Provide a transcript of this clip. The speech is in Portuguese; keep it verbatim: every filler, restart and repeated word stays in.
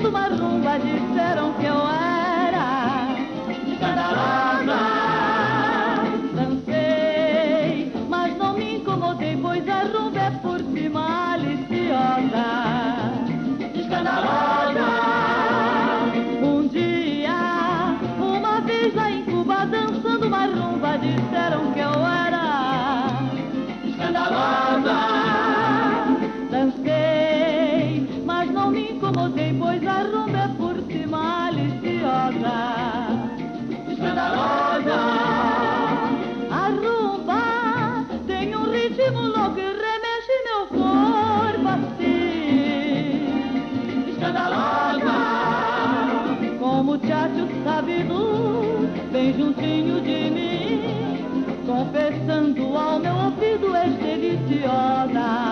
dançando uma rumba, disseram que eu era escandalosa. Dancei, mas não me incomodei, pois a rumba é por si maliciosa. Escandalosa. Um dia, uma vez lá em Cuba, dançando uma rumba, disseram que eu era escandalosa. Dancei, mas não me incomodei, pois a rumba é por si maliciosa. Escandalosa. A rumba tem um ritmo louco e remexe meu corpo assim. Escandalosa. Como o tchatcho sabido, bem juntinho de mim, confessando ao meu ouvido, és deliciosa.